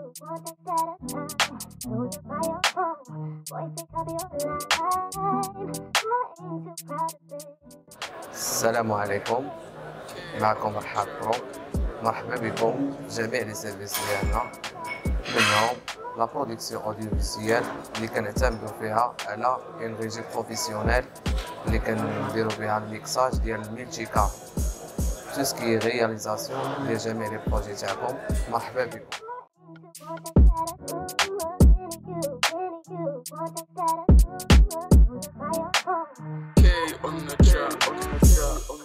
السلام عليكم. معكم رحاب برو. مرحبا بكم في جميع لي سيرفيس ديالنا، منهم لا برودكسيون اوديوفيزيوال اللي كنعتمدوا فيها على اون ريجي بروفيسيونيل اللي كنديروا بها الميكساج ديال الميلتي كار، تو سكي رياليزاسيون ديال جميع لي بروجي تاعكم. مرحبا بكم. K on the track.